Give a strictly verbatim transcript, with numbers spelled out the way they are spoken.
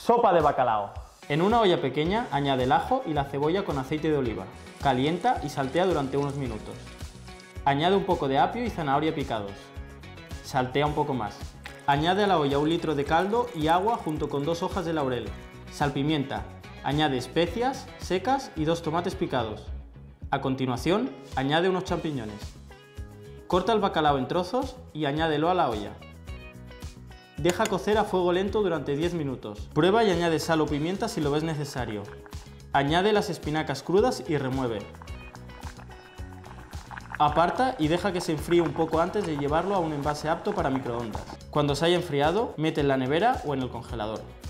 Sopa de bacalao. En una olla pequeña añade el ajo y la cebolla con aceite de oliva. Calienta y saltea durante unos minutos. Añade un poco de apio y zanahoria picados. Saltea un poco más. Añade a la olla un litro de caldo y agua junto con dos hojas de laurel. Salpimienta. Añade especias secas y dos tomates picados. A continuación, añade unos champiñones. Corta el bacalao en trozos y añádelo a la olla. Deja cocer a fuego lento durante diez minutos. Prueba y añade sal o pimienta si lo ves necesario. Añade las espinacas crudas y remueve. Aparta y deja que se enfríe un poco antes de llevarlo a un envase apto para microondas. Cuando se haya enfriado, mete en la nevera o en el congelador.